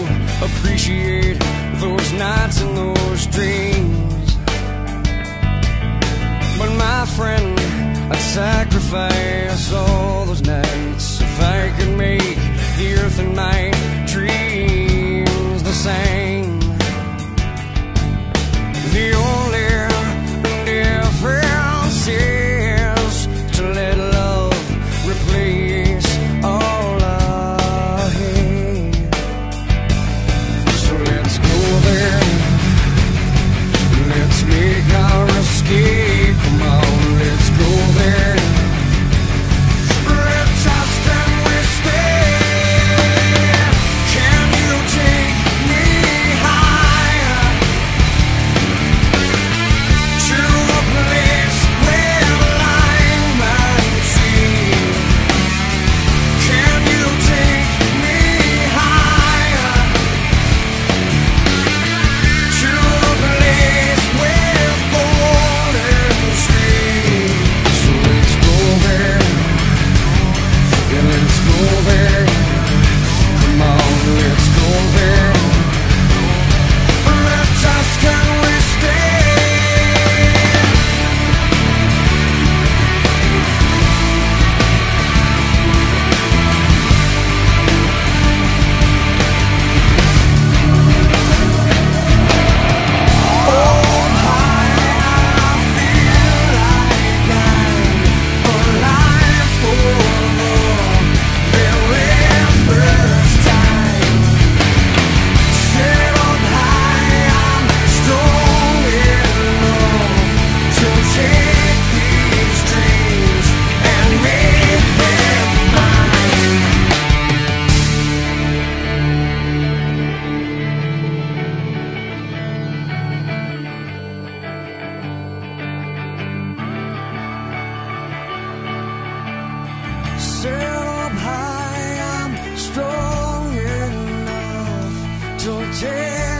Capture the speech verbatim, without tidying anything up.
appreciate those nights and those dreams. But my friend, I'd sacrifice all those nights if I could make the earth and my dreams the same. The only difference is to let love replace all I hate. So let's go there, let's make our escape. Come on, let's go there. Let's ask, can we stay? Can you take me higher to a place where line might see? Can you take me higher to a place with golden streams? So let's go there, yeah, let's go there. Come on, let's go there. Let's ask, can we stay? Set up high, I'm strong enough to take